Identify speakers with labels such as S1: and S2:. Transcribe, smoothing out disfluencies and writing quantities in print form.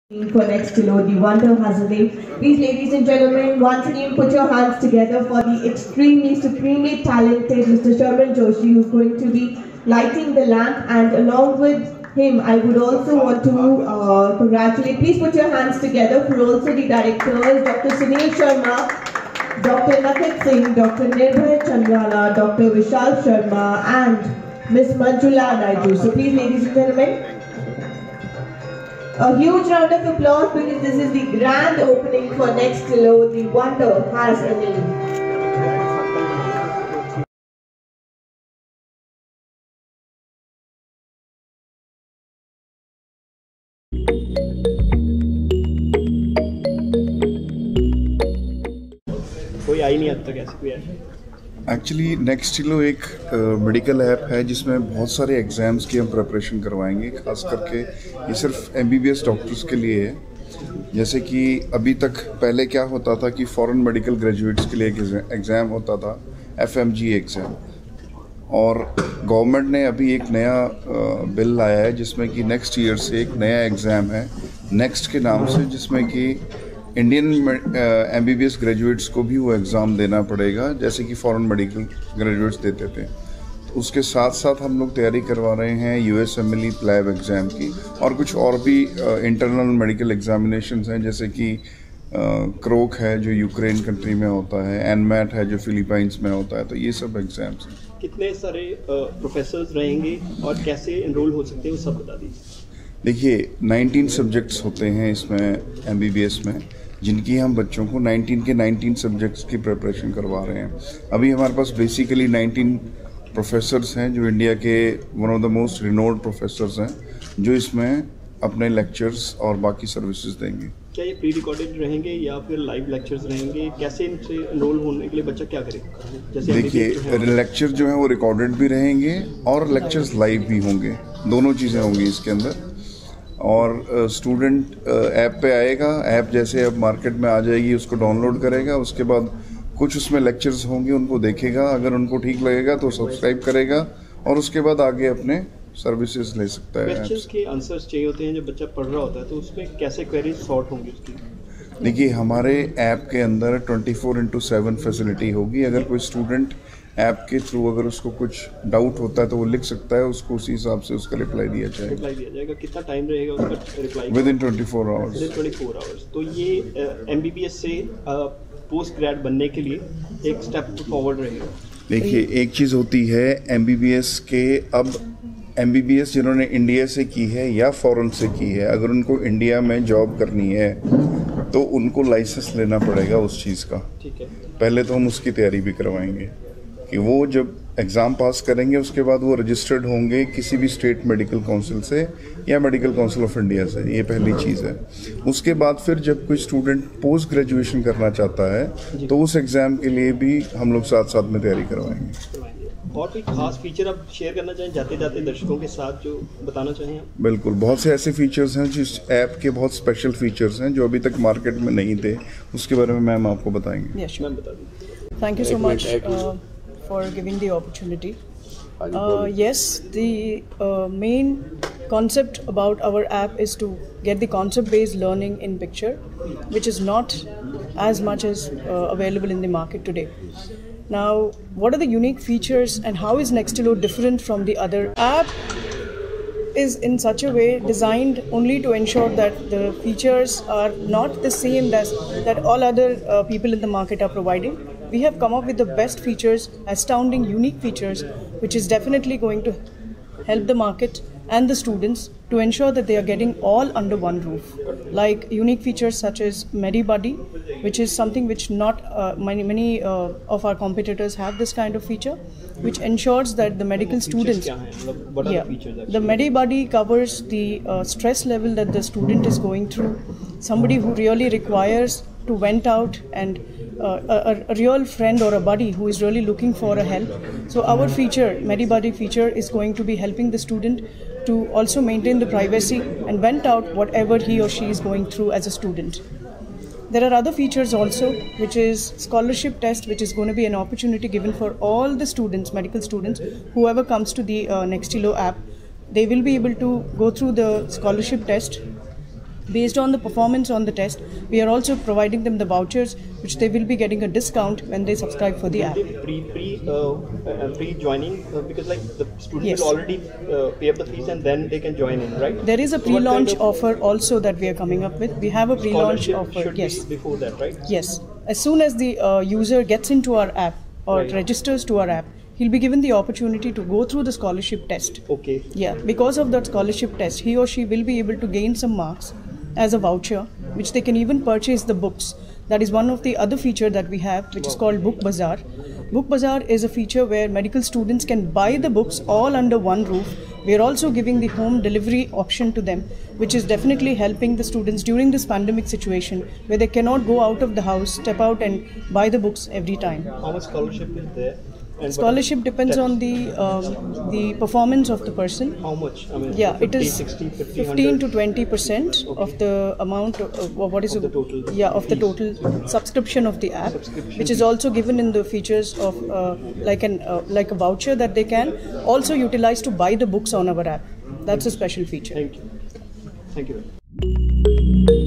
S1: For next to know, the wonder has a name. Please, ladies and gentlemen, once again put your hands together for the extremely, supremely talented Mr. Sharman Joshi, who's going to be lighting the lamp. And along with him, I would also want to congratulate. Please put your hands together for also the directors, Dr. Sunil Sharma, Dr. Nakit Singh, Dr. Nirbhay Chandrala, Dr. Vishal Sharma, and Ms. Manjula Naidu. So please, ladies and gentlemen, a huge round of applause because this is the grand opening for Next Hello. The wonder has a name.
S2: कोई आई नहीं अब तक ऐसे कोई है।
S3: Actually next हिलो एक medical app है जिसमें बहुत सारे एग्ज़ाम्स की हम प्रिपरेशन करवाएंगे। खास करके ये सिर्फ MBBS डॉक्टर्स के लिए है। जैसे कि अभी तक पहले क्या होता था कि फॉरेन मेडिकल ग्रेजुएट्स के लिए एक एग्ज़ाम होता था, FMG एग्ज़ाम, और गवर्नमेंट ने अभी एक नया बिल लाया है जिसमें कि नेक्स्ट ईयर से एक नया एग्ज़ाम है नेक्स्ट के नाम से, जिसमें कि इंडियन MBBS ग्रेजुएट्स को भी वो एग्ज़ाम देना पड़ेगा जैसे कि फॉरेन मेडिकल ग्रेजुएट्स देते थे। तो उसके साथ साथ हम लोग तैयारी करवा रहे हैं USMLE प्लैब एग्ज़ाम की, और कुछ और भी इंटरनल मेडिकल एग्जामिनेशंस हैं जैसे कि क्रोक है जो यूक्रेन कंट्री में होता है, एनमैट है जो फिलीपाइंस में होता है। तो ये सब एग्ज़ाम्स हैं।
S2: कितने सारे प्रोफेसर्स रहेंगे और कैसे एनरोल हो सकते हैं वो सब बता दीजिए।
S3: देखिए 19 सब्जेक्ट्स होते हैं इसमें MBBS में, जिनकी हम बच्चों को 19 के 19 सब्जेक्ट्स की प्रिपरेशन करवा रहे हैं। अभी हमारे पास बेसिकली 19 प्रोफेसर्स हैं जो इंडिया के one of the most renowned professors हैं, जो इसमें अपने लेक्चर्स और बाकी सर्विसेज देंगे।
S2: क्या ये प्री रिकॉर्डेड रहेंगे या फिर लाइव लेक्चर्स रहेंगे? कैसे इनसे एनरोल होने के लिए बच्चा क्या करे? जैसे
S3: देखिए लेक्चर जो है वो रिकॉर्डेड भी रहेंगे और लेक्चर्स लाइव भी होंगे, दोनों चीज़ें होंगी इसके अंदर। और स्टूडेंट ऐप पे आएगा, ऐप जैसे अब मार्केट में आ जाएगी उसको डाउनलोड करेगा, उसके बाद कुछ उसमें लेक्चर्स होंगे उनको देखेगा, अगर उनको ठीक लगेगा तो सब्सक्राइब करेगा और उसके बाद आगे अपने सर्विसेज ले सकता है।
S2: क्वेश्चंस के आंसर्स चाहिए होते हैं जब बच्चा पढ़ रहा होता है, तो उसमें कैसे क्वेरीज सॉर्ट होंगी उसकी?
S3: देखिए हमारे ऐप के अंदर 24/7 फैसिलिटी होगी। अगर कोई स्टूडेंट ऐप के थ्रू अगर उसको कुछ डाउट होता है तो वो लिख सकता है, उसको उसी हिसाब से उसका रिप्लाई दिया जाएगा।
S2: कितना टाइम रहेगा उसका reply?
S3: Within 24 hours.
S2: 24 hours. तो ये MBBS से पोस्ट ग्रेड बनने के लिए एक स्टेप फॉरवर्ड रहेगा।
S3: देखिए एक चीज़ होती है MBBS के, अब MBBS जिन्होंने इंडिया से की है या फॉरेन से की है, अगर उनको इंडिया में जॉब करनी है तो उनको लाइसेंस लेना पड़ेगा उस चीज़ का।
S2: ठीक है।
S3: पहले तो हम उसकी तैयारी भी करवाएंगे कि वो जब एग्ज़ाम पास करेंगे उसके बाद वो रजिस्टर्ड होंगे किसी भी स्टेट मेडिकल काउंसिल से या मेडिकल काउंसिल ऑफ इंडिया से। ये पहली चीज़ है। उसके बाद फिर जब कोई स्टूडेंट पोस्ट ग्रेजुएशन करना चाहता है तो उस एग्ज़ाम के लिए भी हम लोग साथ साथ में तैयारी करवाएंगे।
S2: और कोई खास फीचर आप शेयर करना चाहें जाते जाते दर्शकों के साथ, जो बताना चाहें आप?
S3: बिल्कुल, बहुत से ऐसे फीचर्स हैं जिस ऐप के बहुत स्पेशल फीचर्स हैं जो अभी तक मार्केट में नहीं थे, उसके बारे में मैम आपको बताएंगे।
S2: मैम बता दीजिए।
S4: Thank you so much for giving the opportunity. Yes, the main concept about our app is to get the concept-based learning in picture, which is not as much as available in the market today. Now, what are the unique features and how is Nextilo different from the other app? Is in such a way designed only to ensure that the features are not the same as that all other people in the market are providing. We have come up with the best features, astounding, unique features, which is definitely going to help the market and the students to ensure that they are getting all under one roof. Like unique features such as MediBuddy, which is something which not many of our competitors have this kind of feature, which ensures that the medical students, the MediBuddy covers the stress level that the student is going through. Somebody who really requires to vent out, and a real friend or a buddy who is really looking for a help. So our feature, MediBuddy feature, is going to be helping the student to also maintain the privacy and vent out whatever he or she is going through as a student. There are other features also, which is scholarship test, which is going to be an opportunity given for all the students, medical students, whoever comes to the Nextilo app. They will be able to go through the scholarship test Based on the performance on the test, we are also providing them the vouchers, which they will be getting a discount when they subscribe for the app.
S2: Pre joining because like the student
S4: Yes.
S2: will already pay up the fees and then they can join in, right?
S4: There is a
S2: So what
S4: pre-launch
S2: kind of
S4: offer also that we are coming up with. We have a pre-launch
S2: scholarship
S4: offer.
S2: should
S4: Yes.
S2: be before that, right?
S4: Yes. As soon as the user gets into our app or
S2: Right.
S4: registers to our app, he'll be given the opportunity to go through the scholarship test.
S2: Okay.
S4: Yeah, because of that scholarship test, he or she will be able to gain some marks as a voucher, which they can even purchase the books. That is one of the other feature that we have, which is called Book Bazaar. Book Bazaar is a feature where medical students can buy the books all under one roof. We are also giving the home delivery option to them, which is definitely helping the students during this pandemic situation where they cannot go out of the house, step out and buy the books every time.
S2: How much scholarship is there? And
S4: Scholarship depends on the performance of the person.
S2: how much? I mean,
S4: Yeah,
S2: 50,
S4: it is
S2: 60, 50,
S4: 15 to
S2: 100?
S4: 20% of the amount of what is
S2: Of the total
S4: of the
S2: fees.
S4: total subscription of the app,
S2: Subscription
S4: which is
S2: fees.
S4: also given in the features of like a voucher that they can also utilize to buy the books on our app. That's a special feature.
S2: Thank you. Thank you.